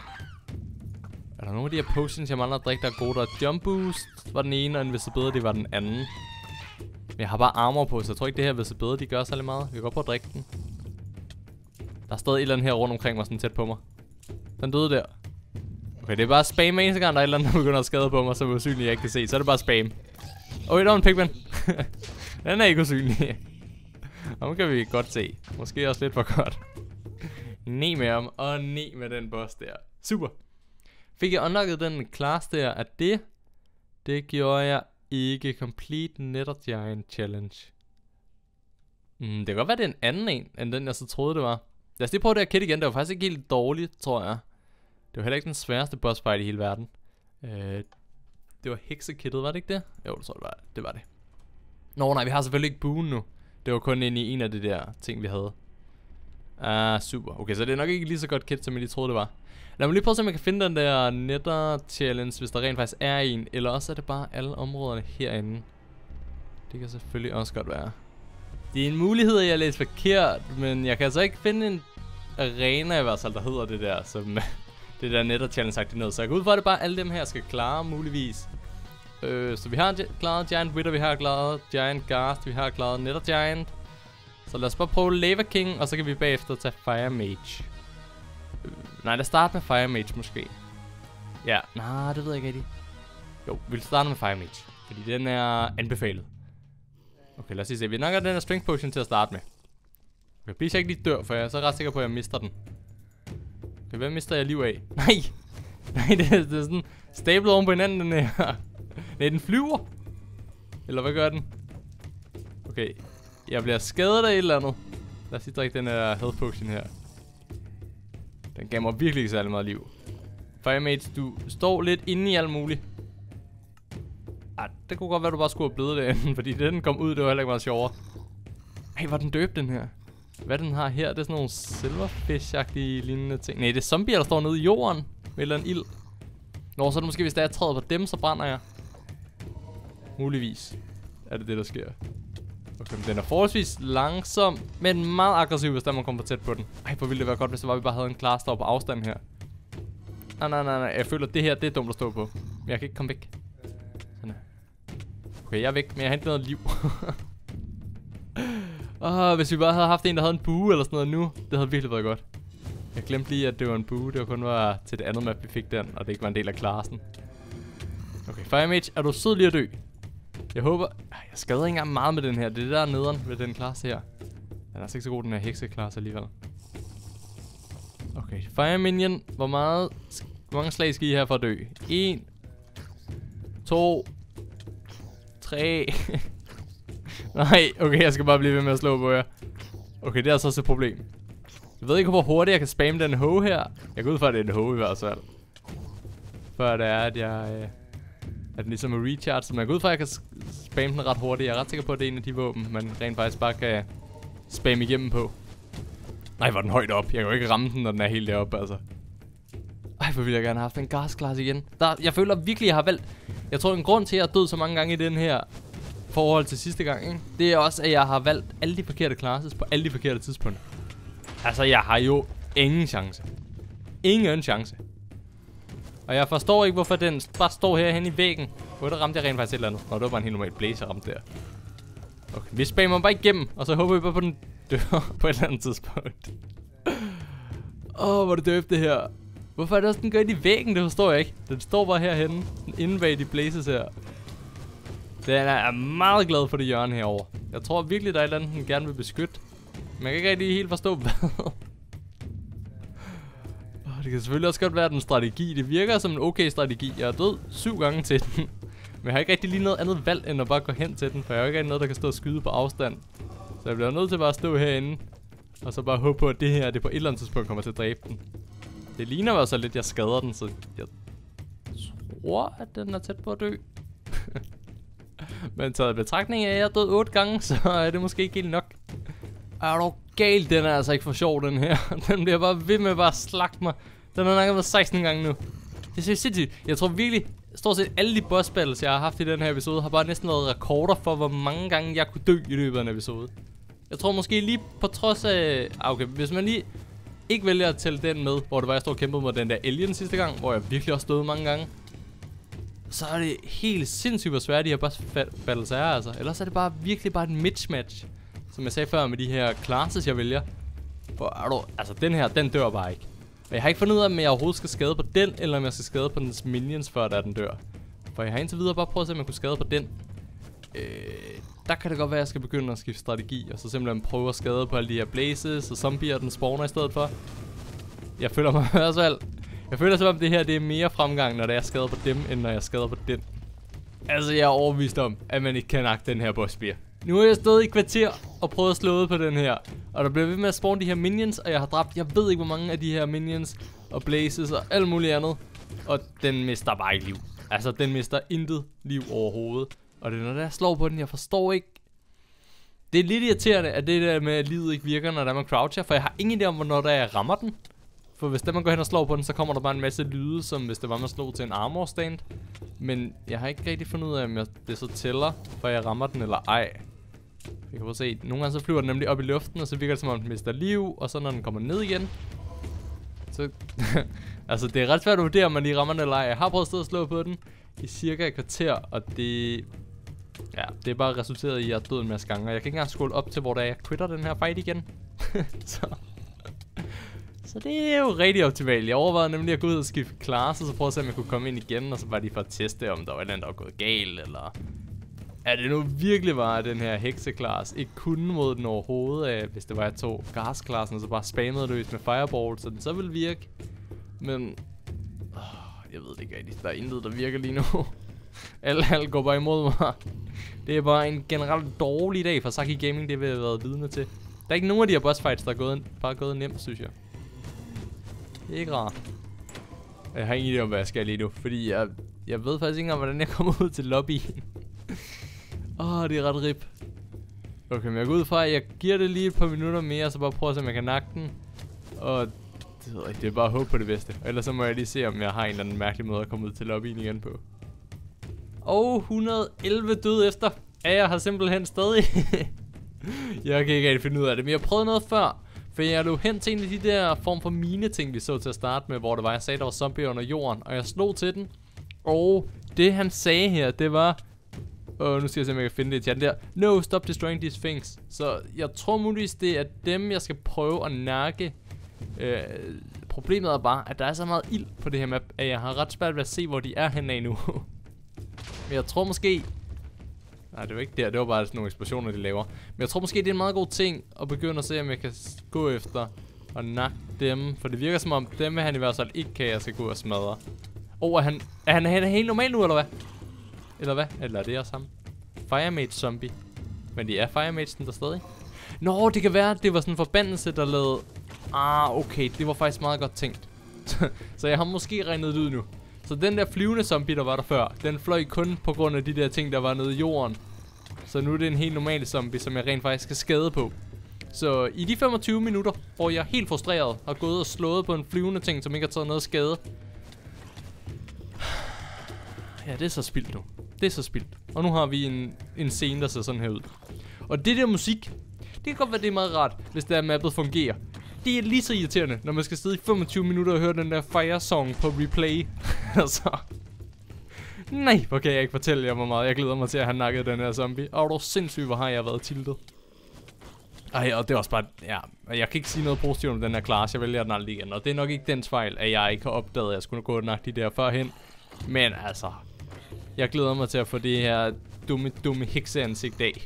Er der nogle af de her potions, jeg mangler at drikke, der er gode? Der er jump boost, var den ene, og invisibility var den anden. Men jeg har bare armor på, så jeg tror ikke, det her invisibility gør særlig meget. Vi kan godt prøve at drikke den. Der er stadig et eller andet her rundt omkring mig, sådan tæt på mig. Den døde der. Okay, det er bare spam med eneste gang, der er et eller andet, der begynder at skade på mig, så usynligt jeg ikke kan se. Så er det bare spam. Okay, der var en pigman. Den er ikke usynlig. Ham kan vi godt se. Måske også lidt for godt. ni med ham, og ni med den boss der. Super. Fik jeg unlocket den class der af det? Det gjorde jeg ikke. Complete Nether Giant Challenge. Mm, det kan godt være, det er en anden en, end den jeg så troede det var. Lad os lige prøve det her kit igen. Det var faktisk ikke helt dårligt, tror jeg. Det var heller ikke den sværeste boss fight i hele verden. øh, Det var heksekittet, var det ikke det? Jo, det tror jeg det var. Det var det. Nå nej, vi har selvfølgelig ikke buen nu. Det var kun inde i en af de der ting, vi havde. Ah, uh, super. Okay, så det er nok ikke lige så godt kit, som jeg lige troede, det var. Lad mig lige prøve at se, om jeg kan finde den der Nether Challenge, hvis der rent faktisk er en. Eller også er det bare alle områderne herinde. Det kan selvfølgelig også godt være. Det er en mulighed, at jeg læser forkert, men jeg kan altså ikke finde en arena i hvert fald, der hedder det der, som det der Nether Challenge sagt noget. Så jeg går ud for, at det bare alle dem her skal klare, muligvis. Øh, så vi har klaret Giant Wither, vi har klaret Giant Ghast, vi har klaret Nether Giant. Så lad os bare prøve Lava King, og så kan vi bagefter tage Fire Mage. Øh, nej, lad os starte med Fire Mage måske. Ja, nej, det ved jeg ikke rigtig. Jo, vi vil starte med Fire Mage, fordi den er anbefalet. Okay, lad os lige se. Vi nok har den her Strength Potion til at starte med. Okay, please jeg ikke lige dør, for jeg er så ret sikker på, at jeg mister den. Okay, hvad mister jeg liv af? Nej! Nej, det er, det er sådan stablet oven på hinanden, den her. Nej, den flyver. Eller hvad gør den? Okay, jeg bliver skadet af et eller andet. Lad os lige drikke den her health potion her. Den gav mig virkelig ikke særlig meget liv. Firemates, du står lidt inde i alt muligt. Ah, det kunne godt være, du bare skulle have blevet derinde, fordi den kom ud, det var heller ikke meget sjovere. Ej, hvor den døbt, den her. Hvad den har her, det er sådan nogle silverfish-agtige lignende ting. Nej, det er zombier, der står nede i jorden med et eller andet ild. Nå, så er det måske, hvis der er træet på dem, så brænder jeg. Muligvis er det det, der sker. Okay, den er forholdsvis langsom, men meget aggressiv, hvis der man kommer for tæt på den. Ej, hvor ville det være godt, hvis det var, vi bare havde en klar stop på afstand her. Nej, nej, nej, nej. Jeg føler, at det her, det er dumt at stå på. Men jeg kan ikke komme væk. Sådan her. Okay, jeg er væk, men jeg har hentet noget liv. Åh, hvis vi bare havde haft en, der havde en bue eller sådan noget nu, det havde virkelig været godt. Jeg glemte lige, at det var en bue. Det var kun var til det andet map, vi fik den, og det ikke var en del af klassen. Okay, Fire Mage, er du sød lige at dø? Jeg håber... Jeg skader ikke engang meget med den her. Det er det der nederen ved den klasse her. Den er altså ikke så god, den her hekseklasse alligevel. Okay, Fire Minion. Hvor meget... Hvor mange slag skal I have for at dø? en, to, tre... Nej, okay, jeg skal bare blive ved med at slå på jer. Okay, det er altså også et problem. Jeg ved ikke, hvor hurtigt jeg kan spamme den hoe her. Jeg går ud fra, at det er en hoe i hvert fald. Før det er, at jeg... Øh, at den ligesom er recharge. Så jeg går ud fra, at jeg kan spamme den ret hurtigt. Jeg er ret sikker på, at det er en af de våben, man rent faktisk bare kan spamme igennem på. Nej, hvor den højt op. Jeg kan jo ikke ramme den, når den er helt deroppe, altså. Ej, hvor ville jeg gerne have haft en gasklasse igen. Der, jeg føler virkelig, jeg har valgt... Jeg tror, en grund til, at jeg er død så mange gange i den her forhold til sidste gang, ikke? Det er også, at jeg har valgt alle de forkerte classes på alle de forkerte tidspunkter. Altså, jeg har jo ingen chance. Ingen chance. Og jeg forstår ikke, hvorfor den bare står herhen i væggen. Hvor der ramte jeg rent faktisk et eller andet. Nå, det var bare en helt normal blazer ramte der. Okay, vi spammer bare igennem, og så håber vi bare på, den dør på et eller andet tidspunkt. Åh, oh, hvor er det døbt det her. Hvorfor er det også, den gør ind i væggen? Det forstår jeg ikke. Den står bare herhenne, inde bag de blazes her. Den er meget glad for det hjørne herovre. Jeg tror virkelig, der er et eller andet, den gerne vil beskytte. Men jeg kan ikke rigtig helt forstå, hvad. Oh, det kan selvfølgelig også godt være den strategi. Det virker som en okay strategi. Jeg er død syv gange til den. Men jeg har ikke rigtig lige noget andet valg, end at bare gå hen til den. For jeg har ikke rigtig noget, der kan stå og skyde på afstand. Så jeg bliver nødt til bare at stå herinde. Og så bare håbe på, at det her, det på et eller andet tidspunkt kommer til at dræbe den. Det ligner jo så lidt, at jeg skader den, så jeg tror, at den er tæt på at dø. Men taget i betragtning af, at jeg er død otte gange, så er det måske ikke helt nok. Er du galt? Den er altså ikke for sjov, den her. Den bliver bare ved med bare at slagte mig. Den har nok været seksten gange nu. Det er så sindssygt. Jeg tror virkelig, stort set alle de boss battles, jeg har haft i den her episode, har bare næsten været rekorder for, hvor mange gange jeg kunne dø i løbet af en episode. Jeg tror måske lige på trods af... Okay, hvis man lige ikke vælger at tælle den med, hvor det var, jeg stod og kæmpede mod den der alien sidste gang, hvor jeg virkelig også stod mange gange, så er det helt sindssygt, hvor svært de her boss battles er, altså. Ellers er det bare virkelig bare et mismatch, som jeg sagde før med de her classes, jeg vælger. For er du, altså den her, den dør bare ikke. Og jeg har ikke fundet ud af, om jeg overhovedet skal skade på den, eller om jeg skal skade på dens minions, før der den dør. For jeg har indtil videre bare prøvet at se, om jeg kunne skade på den. Øh, der kan det godt være, at jeg skal begynde at skifte strategi, og så simpelthen prøve at skade på alle de her blazes og zombier, den spawner i stedet for. Jeg føler mig i hvert fald... Jeg føler som om det her, det er mere fremgang, når jeg skader på dem, end når jeg skader på den. Altså, jeg er overbevist om, at man ikke kan nakke den her bossbier. Nu har jeg stået i kvarter og prøvet at slå ud på den her. Og der bliver ved med at spawne de her minions, og jeg har dræbt, jeg ved ikke hvor mange af de her minions og blazes og alt muligt andet. Og den mister bare ikke liv. Altså, den mister intet liv overhovedet. Og det er når jeg slår på den, jeg forstår ikke. Det er lidt irriterende, at det der med, at livet ikke virker, når der man croucher. For jeg har ingen idé om, hvornår der jeg rammer den. For hvis der man går hen og slår på den, så kommer der bare en masse lyde, som hvis det var man slog til en armor stand. Men jeg har ikke rigtig fundet ud af, om jeg, det så tæller, for jeg rammer den eller ej. Jeg kan prøve at se. Nogle gange så flyver den nemlig op i luften, og så virker det som om den mister liv. Og så når den kommer ned igen, så... altså det er ret svært at vurdere, om man lige rammer den eller ej. Jeg har prøvet at stå og slå på den i cirka et kvarter, og det... Ja, det er bare resulteret i, at jeg er død en masse gange. Og jeg kan ikke engang scrolle op til, hvor der jeg quitter den her fight igen. så... Så det er jo rigtig optimalt. Jeg overvejede nemlig at gå ud og skifte class, og så prøve at se, om jeg kunne komme ind igen, og så bare lige for at teste, om der var et eller andet, der var gået galt, eller... Er det nu virkelig var, at den her hekseklasse ikke kunne mod den overhovedet, hvis det var, jeg tog gasklassen, og så bare spammede løs med fireball, så den så ville virke. Men... Øh, jeg ved det ikke rigtigt. Der er intet, der virker lige nu. alt, alt går bare imod mig. Det er bare en generelt dårlig dag for Saki Gaming, det vil jeg have været vidne til. Der er ikke nogen af de her boss fights, der er gået, bare gået nemt, synes jeg. Det er ikke rart. Jeg har ingen idé om, hvad jeg skal lige nu, fordi jeg, jeg ved faktisk ikke om, hvordan jeg kommer ud til lobbyen. Åh, oh, det er ret rip. Okay, men jeg går ud fra, at jeg giver det lige et par minutter mere, så bare prøver at se, om jeg kan nakke den. Og det, ved jeg, det er bare at håbe på det bedste. Og ellers så må jeg lige se, om jeg har en eller anden mærkelig måde at komme ud til lobbyen igen på. Og et hundrede og elleve døde efter. Ja, jeg har simpelthen stadig... jeg kan ikke rigtig finde ud af det, men jeg prøvede noget før. For jeg lå hen til en af de der form for mine ting, vi så til at starte med, hvor det var, jeg sagde, der var zombier under jorden, og jeg slog til den. Og det han sagde her, det var... Og nu skal jeg se, om jeg kan finde det i chatten der. No, stop destroying these things. Så jeg tror muligvis, det er dem, jeg skal prøve at nakke. Øh, problemet er bare, at der er så meget ild på det her map, at jeg har ret svært ved at se, hvor de er henne nu. Men jeg tror måske... Nej, det var ikke der. Det var bare sådan nogle eksplosioner, de laver. Men jeg tror måske, det er en meget god ting at begynde at se, om jeg kan gå efter og nakke dem. For det virker som om, dem vil han i hvert fald ikke kan, jeg skal gå og smadre. Åh, er han, er han, han er helt normal nu, eller hvad? Eller hvad? Eller er det også ham? Firemage zombie. Men de er Firemagen der stadig. Nå, det kan være, det var sådan en forbandelse, der lavede... Ah, okay, det var faktisk meget godt tænkt. Så jeg har måske regnet det ud nu. Så den der flyvende zombie, der var der før, den fløj kun på grund af de der ting, der var nede i jorden. Så nu er det en helt normal zombie, som jeg rent faktisk skal skade på. Så i de femogtyve minutter, hvor jeg helt frustreret har gået og slået på en flyvende ting, som ikke har taget noget skade. Ja, det er så spildt nu. Det er så spildt. Og nu har vi en, en scene, der ser sådan her ud. Og det der musik, det kan godt være, det er meget rart, hvis det her mappet fungerer. Det er lige så irriterende, når man skal sidde i femogtyve minutter og høre den der Fire Song på replay. Altså. Nej, hvor kan jeg ikke fortælle jer, hvor meget jeg glæder mig til at have nakket den her zombie. Og du er sindssygt, hvor har jeg været tiltet. Ej, og det er også bare, ja, jeg kan ikke sige noget positivt om den her class, jeg vælger den aldrig igen. Og det er nok ikke dens fejl, at jeg ikke har opdaget, at jeg skulle gå og nakke de der førhen. Men altså, jeg glæder mig til at få det her dumme, dumme hekseansigt af.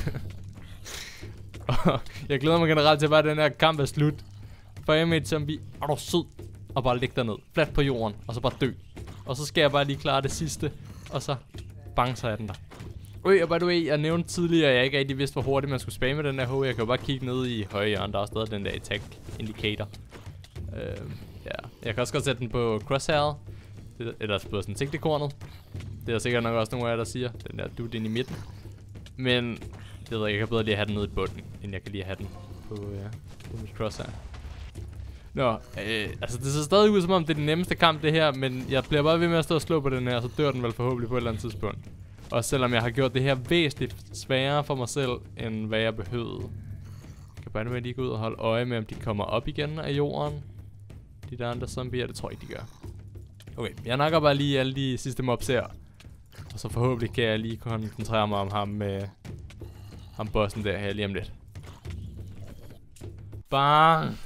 Jeg glæder mig generelt til, at bare den her kamp er slut. For jeg med et zombie, er du sød, og bare ligge derned, fladt på jorden, og så bare dø. Og så skal jeg bare lige klare det sidste, og så bang, så er den der. Øj, og by the way, jeg nævnte tidligere, at jeg ikke rigtig vidste, hvor hurtigt man skulle spamme den der H. Jeg kan jo bare kigge ned i højre hjørne, der er stadig den der attack indicator. Øh, ja. Jeg kan også godt sætte den på crosshair, eller på sådan sigtekornet. Det er sikkert nok også nogle af jer, der siger, den der dude ind i midten. Men det ved jeg, jeg kan bedre lige have den nede i bunden, end jeg kan lige have den på, ja, på mit crosshair. Nå, øh, altså det ser stadig ud som om det er den nemmeste kamp det her, men jeg bliver bare ved med at stå og slå på den her, så dør den vel forhåbentlig på et eller andet tidspunkt. Og selvom jeg har gjort det her væsentligt sværere for mig selv, end hvad jeg behøvede. Jeg kan bare med lige gå ud og holde øje med, om de kommer op igen af jorden. De der andre zombier, det tror jeg ikke, de gør. Okay, jeg nakker bare lige alle de sidste mobs her. Og så forhåbentlig kan jeg lige koncentrere mig om ham med... Øh, ham bossen der her lige om lidt. Bang!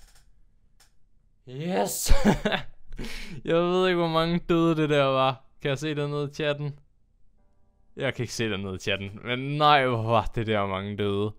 Yes! Jeg ved ikke, hvor mange døde det der var. Kan jeg se det nede i chatten? Jeg kan ikke se det nede i chatten. Men nej, hvor var det der mange døde.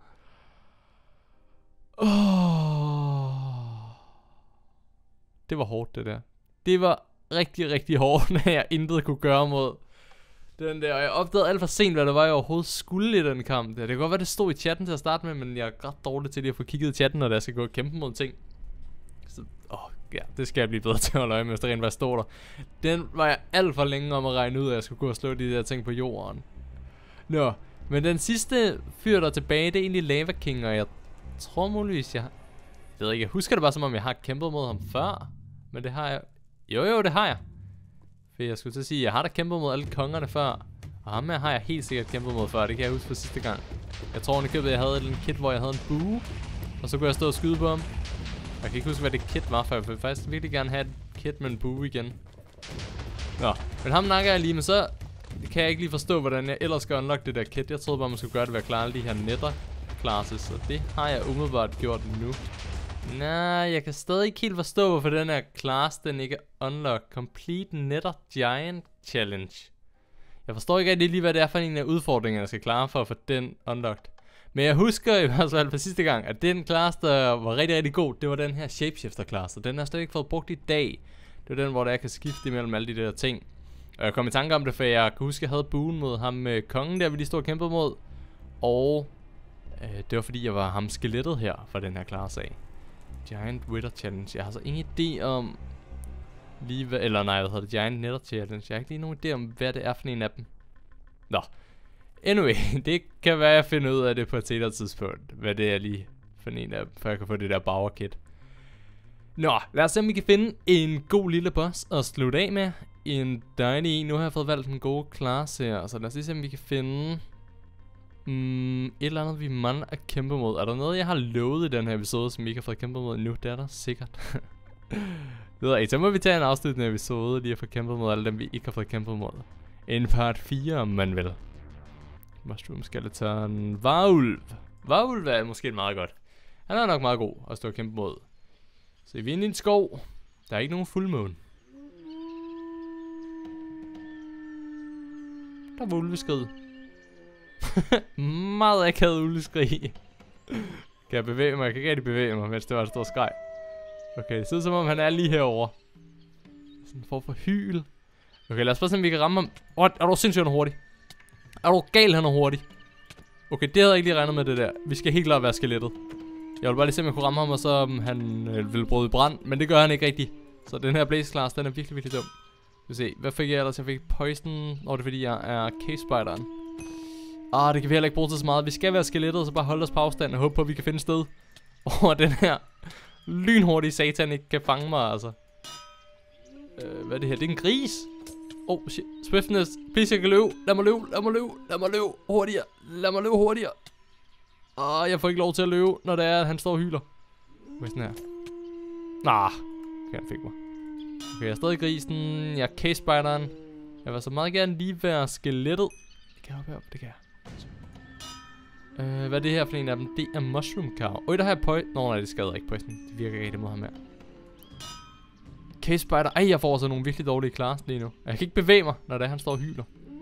Oh. Det var hårdt, det der. Det var rigtig, rigtig hårdt, når jeg intet kunne gøre mod den der. Og jeg opdagede alt for sent, hvad der var, jeg overhovedet skulle i den kamp der. Det kan godt være, det stod i chatten til at starte med, men jeg er ret dårlig til lige at få kigget i chatten, når jeg skal gå og kæmpe mod ting. Så, åh, ja, det skal jeg blive bedre til at holde øje med, hvis der rent var stod der. Den var jeg alt for længe om at regne ud, at jeg skulle gå og slå de der ting på jorden. Nå, men den sidste fyr, der er tilbage, det er egentlig Lava King, og jeg tror muligvis, jeg... Jeg ved ikke, jeg husker det bare som om, jeg har kæmpet mod ham før. Men det har jeg... Jo, jo, det har jeg. For jeg skulle til at sige, jeg har da kæmpet mod alle kongerne før. Og ham her har jeg helt sikkert kæmpet mod før, det kan jeg huske fra sidste gang. Jeg tror, at jeg havde en kit, hvor jeg havde en bue. Og så kunne jeg stå og skyde på ham. Jeg kan ikke huske, hvad det kit var, for jeg vil faktisk virkelig gerne have et kit med en bue igen. Nå, men ham nakker jeg lige, men så kan jeg ikke lige forstå, hvordan jeg ellers skal unlock det der kit. Jeg troede bare, man skulle gøre det ved at klare alle de her netter classes, så det har jeg umiddelbart gjort nu. Nej, jeg kan stadig ikke helt forstå, hvorfor den her class, den ikke er unlock. Complete Nether Giant Challenge. Jeg forstår ikke rigtig lige, hvad det er for en af udfordringerne, jeg skal klare for at få den unlocked. Men jeg husker i hvert fald fra sidste gang, at den class, der var rigtig, rigtig god, det var den her Shapeshifter class. Og den har jeg slet ikke fået brugt i dag. Det var den, hvor der jeg kan skifte imellem alle de der ting. Og jeg kom i tanke om det, for jeg kan huske, at jeg havde buen mod ham med kongen, der vi lige stod og kæmpede mod. Og øh, det var fordi, jeg var ham skelettet her fra den her class af. Giant Wither Challenge. Jeg har så ingen idé om lige hvad, eller nej, hvad hedder det? Giant Nether Challenge. Jeg har ikke lige nogen idé om, hvad det er for en af dem. Nå. Anyway, det kan være, jeg finder ud af det på et senere tidspunkt. Hvad det er lige for en af dem, for jeg kan få det der power kit. Nå, lad os se, om vi kan finde en god lille boss at slutte af med. En dejlig en. Nu har jeg fået valgt en god class her, så lad os lige se, om vi kan finde mm, et eller andet, vi mangler at kæmpe mod. Er der noget, jeg har lovet i den her episode, som vi ikke har fået kæmpet mod endnu? Det er der sikkert. Det ved jeg ikke. Så må vi tage en afsluttende episode, lige at få kæmpet mod alle dem, vi ikke har fået kæmpet mod. En part fire, om man vil. Mushroom Skeleton. Varulv. Varulv er måske meget godt. Han er nok meget god at stå og kæmpe mod. Så vi er inde i en skov. Der er ikke nogen fuldmåne. der var ulveskrig. Meget akavet ulveskrig. Kan jeg bevæge mig? Jeg kan ikke rigtig bevæge mig, mens det var et stort skreg. Okay, det ser ud som om han er lige herovre. Sådan en form for hyl. Okay, lad os bare se, om vi kan ramme ham. Åh, oh, er du sindssygt, han er hurtig? Er du gal, han er hurtig? Okay, det havde jeg ikke lige regnet med det der. Vi skal helt klart være skelettet. Jeg vil bare lige se, om jeg kunne ramme ham, og så um, han øh, ville bryde i brand. Men det gør han ikke rigtigt. Så den her Blaze Class, den er virkelig, virkelig dum. Vi se, hvad fik jeg ellers? Jeg fik Poison. Nå, det er fordi, jeg er Cave Spideren. Ah, det kan vi heller ikke bruge til så meget. Vi skal være skelettet, så bare holde os på afstand og håbe på, at vi kan finde et sted. Hvor den her lynhurtige satan ikke kan fange mig, altså. Øh, hvad er det her? Det er en gris. Oh shit. Swiftness. Please, jeg kan løbe. Lad mig løbe. Lad mig løbe. Lad mig løbe hurtigere. Lad mig løbe hurtigere. Ah, jeg får ikke lov til at løbe, når det er, at han står og hyler. Hvad er sådan her? Nah. Okay, han fik mig. Okay, jeg er stadig grisen. Jeg er Cave Spideren. Jeg vil så meget gerne lige være skelettet. Det kan jeg oppe her. Det kan jeg. Uh, hvad er det her for en af dem? Det er Mushroom Cow. Øj, der har jeg poison. Nå, nej, det skader ikke poison. Det virker ikke rigtig mod ham her. Cave Spider. Ej, jeg får også nogle virkelig dårlige class lige nu. Jeg kan ikke bevæge mig, når det er, han står og hyler.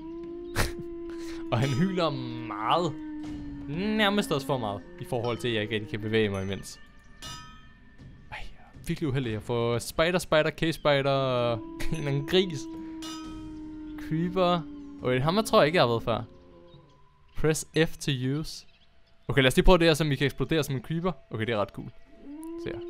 Og han hyler meget. Nærmest også for meget. I forhold til, at jeg ikke rigtig kan bevæge mig imens. Ej, jeg er virkelig uheldig. Jeg får Spider, Spider, Cave Spider. En eller anden gris. Creeper. Øj, ham tror jeg ikke, jeg har været før. Press F to use. Okay, lad os lige prøve det her, så vi kan eksplodere som en creeper. Okay, det er ret cool. Se her.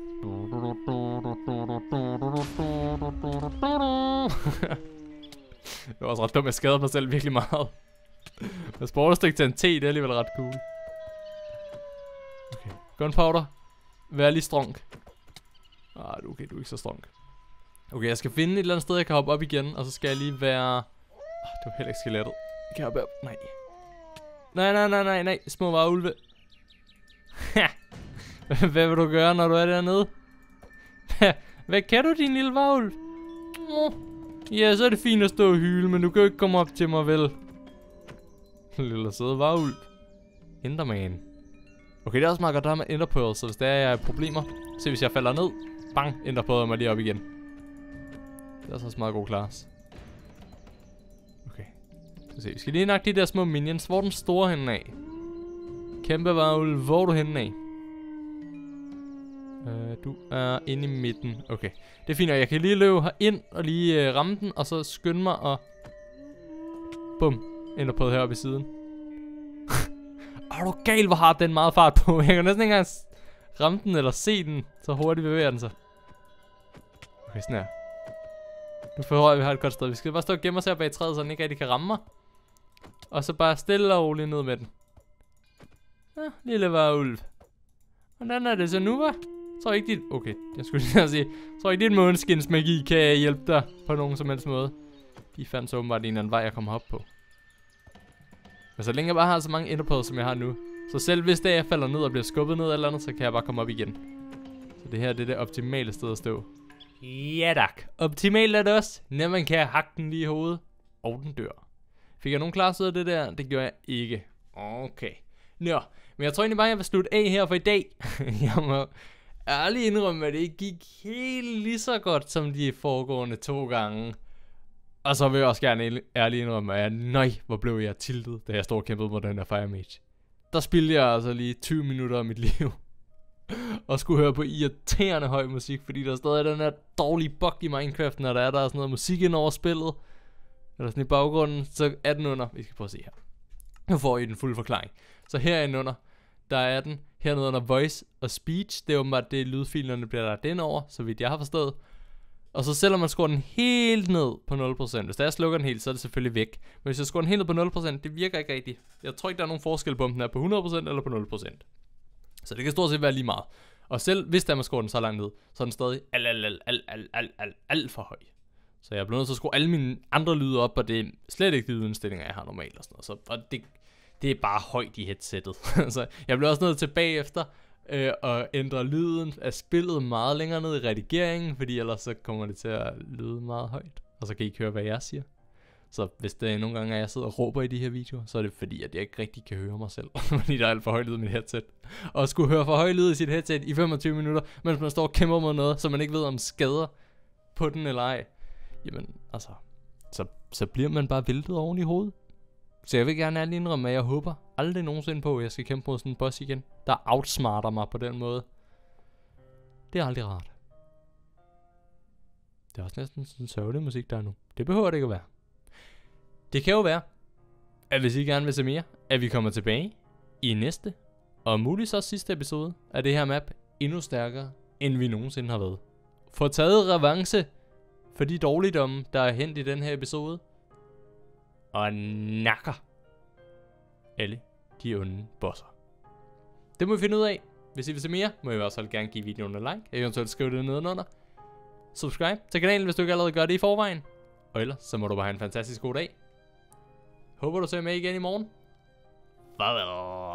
Det var også ret dumt, jeg skadede mig selv virkelig meget. Jeg spurgte stik til en T, det er alligevel ret cool. Okay, gunpowder. Vær lige strong. Ah, okay, du er ikke så strong. Okay, jeg skal finde et eller andet sted, jeg kan hoppe op igen. Og så skal jeg lige være... Ah, det var heller ikke skelettet. Jeg kan hoppe op. Nej. Nej, nej, nej, nej, nej. Små varulve. Hvad vil du gøre, når du er dernede? Hvad kan du, din lille varulv? Ja, så er det fint at stå og hyle, men du kan jo ikke komme op til mig, vel? Lille søde varulv. Enderman. Okay, det er også meget godt, der med enderpearl, så hvis der er problemer, se hvis jeg falder ned, bang, enderpearl mig lige op igen. Det er også meget god class. Okay. Så se, vi skal lige nakke de der små minions. Hvor er den store henne af? Kæmpe varulv, hvor er du henne af? Uh, du er inde i midten. Okay, det er fint, og jeg kan lige løbe herind og lige uh, ramme den, og så skynde mig og... Bum, enderpearl heroppe i siden. Er du gal, hvor har den meget fart på? Jeg kan næsten ikke engang ramme den eller se den, så hurtigt bevæger den sig. Okay, sådan her. Nu forhøjer jeg, vi har et godt sted. Vi skal bare stå og gemme os her bag træet, så den ikke rigtig kan ramme mig. Og så bare stille og roligt ned med den. Ja, lille varulv. Hvordan er det så nu, hva'? Så ikke dit... Okay, jeg skulle lige sige. Så ikke dit måneskinsmagi kan hjælpe dig på nogen som helst måde. De fandt så åbenbart en eller anden vej, jeg kommer op på. Men så længe jeg bare har så mange enderpearls, som jeg har nu. Så selv hvis det jeg falder ned og bliver skubbet ned eller andet, så kan jeg bare komme op igen. Så det her det er det optimale sted at stå. Ja tak. Optimalt er det også, når man kan hakke den lige i hovedet. Og den dør. Fik jeg nogen class ud af det der? Det gjorde jeg ikke. Okay. Nå, men jeg tror egentlig bare, jeg vil slutte af her for i dag. Jeg må ærligt indrømme, at det ikke gik helt lige så godt som de foregående to gange. Og så vil jeg også gerne ærligt indrømme, at nøj, hvor blev jeg tiltet, da jeg stod og kæmpede mod den der Fire Mage. Der spildte jeg altså lige tyve minutter af mit liv. Og skulle høre på irriterende høj musik, fordi der stadig er den her dårlige bug i Minecraft, når der er, der er sådan noget musik ind over spillet. Eller sådan i baggrunden, så er den under. Vi skal prøve at se her. Nu får I den fulde forklaring. Så herinde under, der er den. Hernede under voice og speech, det er åbenbart det lydfilerne bliver der den over, så vidt jeg har forstået. Og så selvom man skruer den helt ned på nul procent, hvis der er slukker den helt, så er det selvfølgelig væk. Men hvis jeg skruer den helt ned på nul procent, det virker ikke rigtigt. Jeg tror ikke, der er nogen forskel på, om den er på hundrede procent eller på nul procent. Så det kan stort set være lige meget. Og selv hvis der man skruer den så langt ned, så er den stadig alt, alt, alt, alt, alt, alt, alt, alt for høj. Så jeg bliver nødt til at skrue alle mine andre lyde op, og det er slet ikke de lydindstillinger, jeg har normalt og sådan noget. Så, og det, det er bare højt i headsettet. Så jeg bliver også nødt til bagefter øh, at ændre lyden af spillet meget længere ned i redigeringen, fordi ellers så kommer det til at lyde meget højt. Og så kan I ikke høre, hvad jeg siger. Så hvis det er nogle gange, at jeg sidder og råber i de her videoer, så er det fordi, at jeg ikke rigtig kan høre mig selv. Fordi der er alt for høj lyd i mit headset. Og at skulle høre for høj lyd i sit headset i femogtyve minutter, mens man står og kæmper mod noget, så man ikke ved om skader på den eller ej. Jamen, altså, så, så bliver man bare væltet oven i hovedet. Så jeg vil gerne ærligt indrømme, at jeg håber aldrig nogensinde på, at jeg skal kæmpe mod sådan en boss igen, der outsmarter mig på den måde. Det er aldrig rart. Det er også næsten sådan sørgelig musik, der er nu. Det behøver det ikke at være. Det kan jo være, at hvis I gerne vil se mere, at vi kommer tilbage i næste, og muligvis også sidste episode af det her map, endnu stærkere, end vi nogensinde har været. Få taget revanche for de dårligdomme, der er hent i den her episode, og nakker alle de onde bosser. Det må vi finde ud af. Hvis I vil se mere, må I også gerne give videoen en like, eventuelt skrive det nedenunder. Subscribe til kanalen, hvis du ikke allerede gør det i forvejen. Og ellers, så må du bare have en fantastisk god dag. Håber du ser med igen i morgen. Farvel.